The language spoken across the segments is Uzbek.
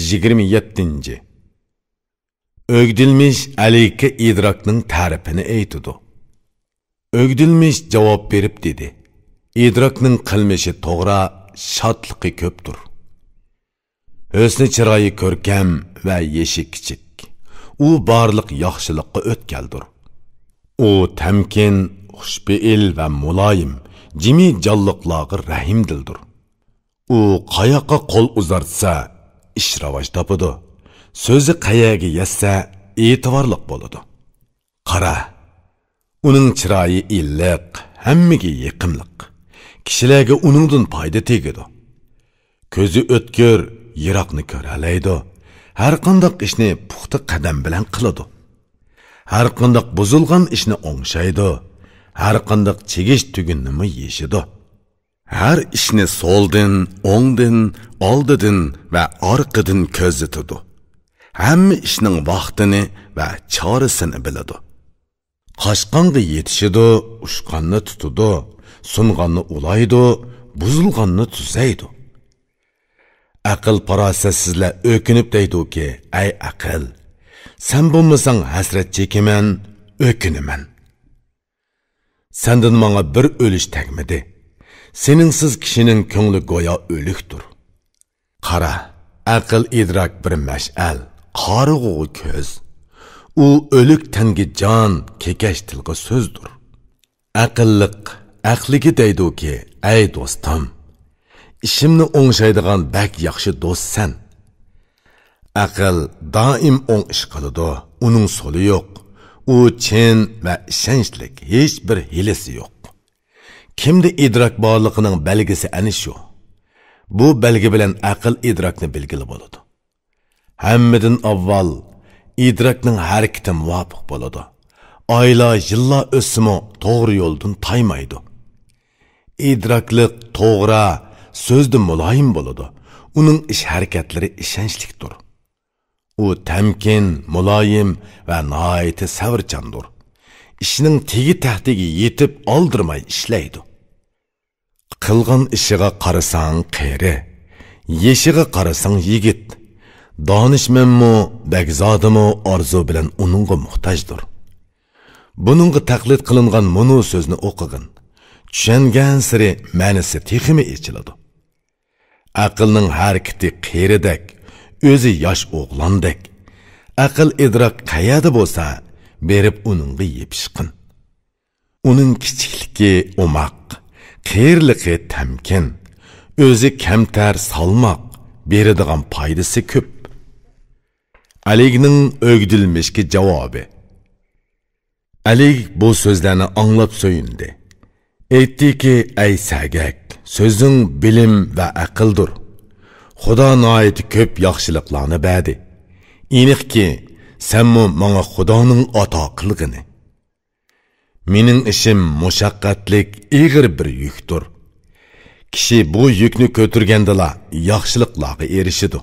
27. Ögdilmiş Alikka idrakning ta'rifini aytdi. Ögdilmiş javob berib dedi. İdrakning qilmishi to'g'ri, shodligi ko'pdir. Husni chiroyi ko'rkam va yeshi kichik. U barliq yaxshilikqa o'tkaldir. U tamkin, xushbe'il va muloyim, jimi jonliqlarga rahimdildir. U qayoqqa qo'l uzartsa, ish ravoj topadi. So'zi qayaga yetsa, e'tiborliq bo'ladi. Qara, uning chiroyi illiq, hammaga yiqimliq. Kishilarga uningdan foyda tegadi. Ko'zi o'tkir, yiroqni ko'ralaydi. Har qanday ishni puxta qadam bilan qiladi. Har qanday buzilgan ishni o'ngshaydi. Har qanday chegish tugunni yeshidi. Har ishni so'ldan, o'ngdan, oldidan va orqadan ko'zitadi. Hamma ishning vaqtini va chorasini biladi. Qochqonga yetishidi, ushqonni tutadi, sunganni ulaydi, buzilganni tuzaydi. Aql farosatsizlar o'kinib deydi-ki, "Ay aql, sen bo'lmasang hasrat chekiman, o'kinaman. Sendan menga bir o'lish tegmadi. Seningsiz kishining ko'ngli go'yo o'likdir." Qara, aql idrak bir mash'al, qorig'u ko'z. U o'lik tanga jon, kekash tilga so'zdir. Aqlliq aqliga deydi-ki, "Ey do'stim, ishimni o'ngshaydigan bak yaxshi do'stsan." Aql doim o'ng ish qiladi, uning so'li yo'q. U chin va ishonchlik, hech bir hilasi yo'q. Kimda idrak borligining belgisi ana shu. Bu belgi bilan aql idrakni belgili bo'ladi. Hammadan avval idrakning harakati muvofiq bo'ladi. Oylar, yillar o'simi to'g'ri yo'ldan taymaydi. İdraklik to'g'ri, so'zda muloyim bo'ladi. Uning ish harakatlari ishonchlidir. U tamkin, muloyim va nihoyatda savrchandir. Ishining tegi tahtiga yetib oldirmay ishlaydi. Qilgan ishiga qarasang qeri, yeshiga qarasang yigit. Donishmanmi, bagzodimi orzu bilan uningga muhtojdir. Buningga taqlid qilingan munu so'zni o'qigin. Tushungan siri ma'nosi texmi echiladi. Aqlning harakati qeridek, o'zi yosh o'g'londek. Aql idrok qayerda bo'lsa, berib uningga yepishqin. Uning kichikligi umoq, qeyrligi tamkin, o'zi kamtar salmoq, beradigan foydasi ko'p. Aligning o'gdilmishki javobi. Alig bu so'zlarni anglab so'yindi. Aytdiki, "Ey sagak, so'zing bilim va aqldir. Xudo noit ko'p yaxshiliklarni berdi. Aniqki, senmi menga Xudoning ato qilgini. Mening ishim mushaqqatlik, ig'ir bir yukdir. Kishi bu yukni ko'targandala yaxshiliklarga erishidi.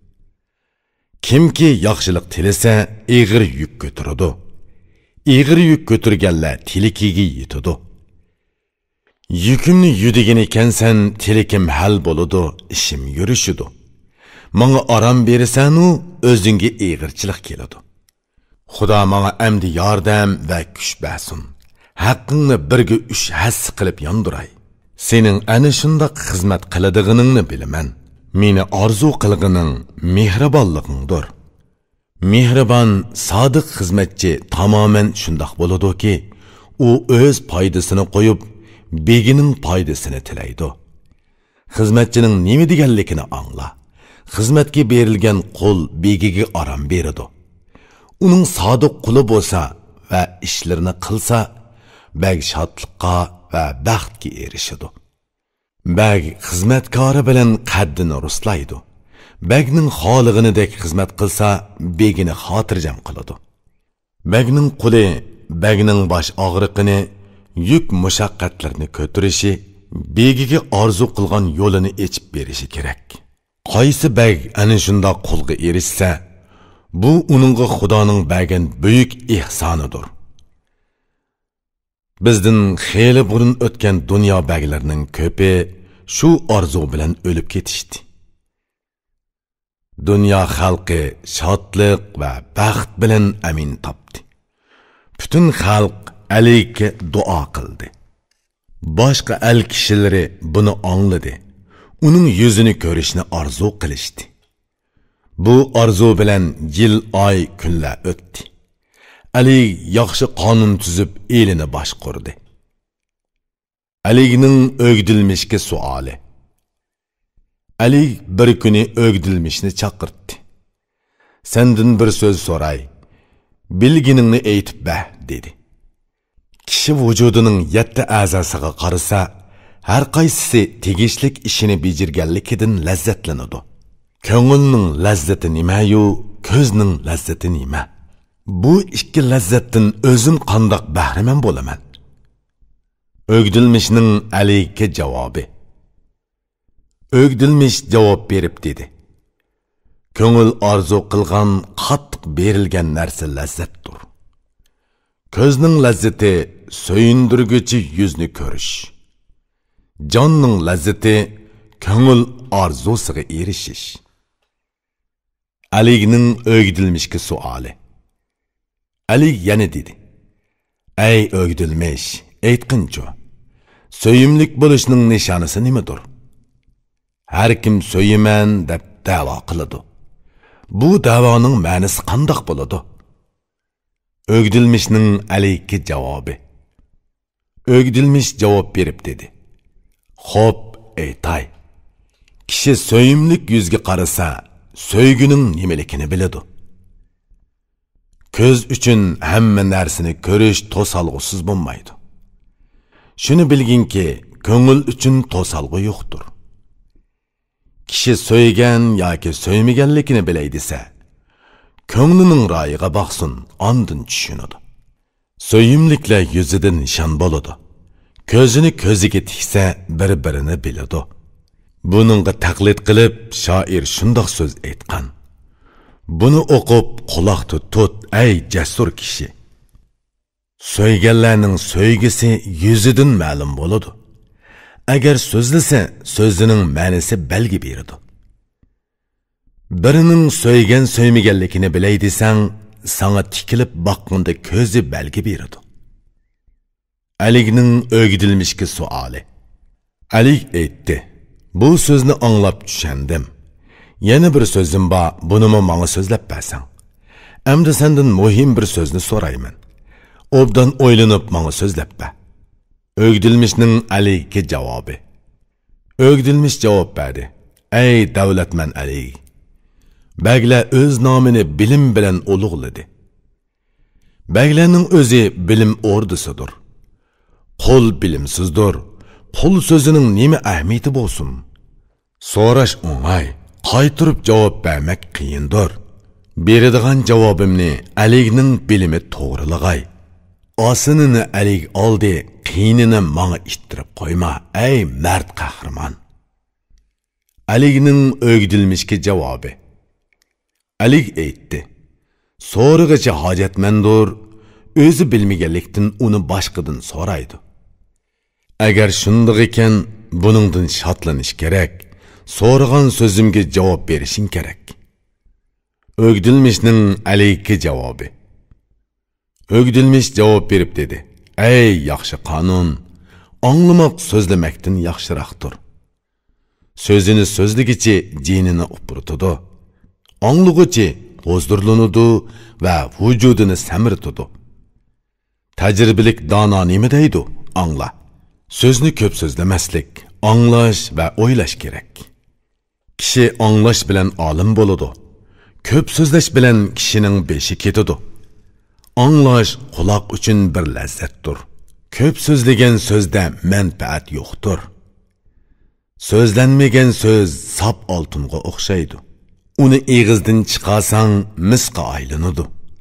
Kimki yaxshilik tilasa, ig'ir yuk ko'taradi. Ig'ir yuk ko'targanlar tilikiga yetadi. Yükümni yudigan ekansan, tilikim hal bo'ladi, ishim yurishidi. Menga aram berasan-u, o'zingga ig'irchilik keladi. Xudo menga amdi yordam va kuch bersin. Haqqingni birga 3 hassi qilib yondiray. Sening ana shunday xizmat qiladiganingni bilaman. Meni orzu qilganing mehribonligingdir. Mehribon, sodiq xizmatchi tamoman shundoq bo'ladi-ki, u o'z foydasini qo'yib, begining foydasini tilaydi. Xizmatchining nima deganligini angla. Xizmatga berilgan qo'l begiga aram beradi. Uning sodiq quli bo'lsa va ishlarini qilsa, bag shodlikqa va baxtga erishadi. Bag xizmatkori bilan qaddini ruslaydi. Bagning xolig'inidek xizmat qilsa, begini xotirjam qiladi. Bagning quli, bagning bosh og'riqini, yuk mushaqqatlarni ko'tarishi, begiga orzu qilgan yo'lini echib berishi kerak. Qaysi bag ana shunda qulga erishsa, bu uningga Xudoning bergan buyuk ihsonidir. Bizdan xeyli burun o'tgan dunyo baglarining ko'pi shu orzu bilan o'lib ketishdi. Dünya xalqi shodlik va baxt bilan amin topdi. Bütün xalq Aliga duo qildi. Boshqa el kishilari buni angladi. Uning yuzini ko'rishni orzu qilishdi. Bu orzu bilan yil, oy, kunlar o'tdi. Ali yaxshi qonun tuzib elini boshqurdi. Alining o'gdilmishga savoli. Ali bir kuni o'gdilmishni chaqirdi. Sendan bir so'z so'ray. Bilginingni aytib ba, dedi. Kishi vujudining 7 a'zosiga qarasa, har qaysisi tegishlik ishini bejirganligidan lazzatlanadi. Ko'ngilning lazzati nima-yu, ko'zning lazzati nima? Bu ikki lazzatdan o'zim qandoq bahramand bo'laman? O'gdilmishning Aliga javobi. O'gdilmish javob berib dedi. Ko'ngil orzu qilgan qattiq berilgan narsa lazzatdir. Ko'zning lazzati so'yindirguchi yuzni ko'rish. Jonning lazzati ko'ngil orzusiga erishish. Alining o'gdilmishga savoli. Ali yana dedi. Ey o'gdilmish, aytqinchi, so'yimlik bo'lishning nishonasi nimadir? Har kim so'yiman deb da'vo qiladi. Bu da'voning ma'nosi qandoq bo'ladi? O'gdilmishning Aliga javobi. O'gdilmish javob berib dedi. Xo'p, aytay. Kishi so'yimlik yuzga qarasa, so'yguning nimaligini biladi. Ko'z uchun hamma narsani ko'rish to'salg'usiz bo'lmaydi. Shuni bilginki, ko'ngil uchun to'salg'u yo'qdir. Kishi so'ygan yoki so'ymaganligini bilay desa, ko'nglining royiga boqsin, ondan tushunadi. So'yimliklar yuzidan nishon bo'ladi. Ko'zini ko'ziga tiksa, bir-birini biladi. Buningga taqlid qilib, shoir shundoq so'z aytgan. Buni o'qib quloq tut, ey jasur kishi. So'yganlarning so'ygisi yuzidan ma'lum bo'ladi. Agar so'zlasa, so'zining ma'nosi belgi beradi. Birining so'ygan so'ymaganligini bilay desang, sana tikilib boqqanda ko'zi belgi beradi. Alining o'gdilmishga savoli. Ali aytdi. Bu so'zni anglab tushandim. Yana bir so'zim bor, buni menga so'zlab bersang. Endi sendan muhim bir so'zni so'rayman. Obdan o'ylanib menga so'zlab ber. O'gdilmishning Aliga javobi. O'gdilmish javob berdi. Ey davlatman Ali. Bagla o'z nomini bilim bilan ulug'ladi. Baglarning o'zi bilim o'rdisidir. Qul bilimsizdir. Qul so'zining nima ahamiyati bo'lsin? So'rash o'ng'ay, qaytirib javob bermak qiyindir. Beradigan javobimni Alining bilimi to'g'rilag'ay. Osinini Alik oldi, qiyinini menga ittirib qo'yma, ey mard qahramon. Alining o'gdilmishga javobi. Alik aytdi. So'rig'icha hojatmandir, o'zi bilmaganlikdan uni boshqadan so'raydi. Agar shunday ekan, buningdan shodlanish kerak. So'ragan so'zimga javob berishing kerak. O'gdilmishning Aliga javobi. O'gdilmish javob berib dedi. Ey yaxshi qonun, anglamoq so'zlamakdan yaxshiroqdir. So'zini so'zligichi jinini upurtidi. Anglug'ichi huzurlanadi va vujudini samirtidi. Tajribilik dono nima deydi? Angla. So'zni ko'p so'zlamaslik, anglash va o'ylash kerak. Kishi anglash bilan olim bo'ladi. Ko'p so'zlash bilan kishining beshi ketadi. Anglash quloq uchun bir lazzatdir. Ko'p so'zlagan so'zda manfaat yo'qdir. So'zlanmagan so'z sap oltinga o'xshaydi. Uni egizdan chiqarsang misqa aylanadi.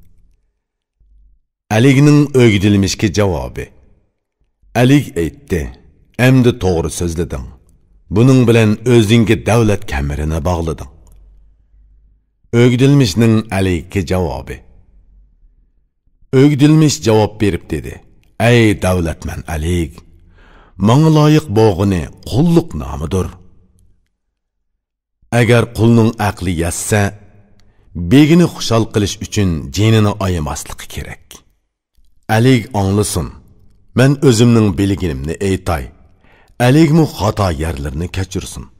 Alining o'gdilmishga javobi. Ali aytdi. Endi to'g'ri so'zlading. Buning bilan o'zingga davlat kamirini bog'lading. O'gdilmishning Aliga javobi. O'gdilmish javob berib dedi. Ey davlatman Ali, menga loyiq bo'g'ini qulluq nomidir. Agar qulning aqli yetsa, begini xushal qilish uchun jinini ayamaslıqı kerak. Alik anglasın. Men özümning bilginimni aytay. Alikmu xato yerlarini kechirsin.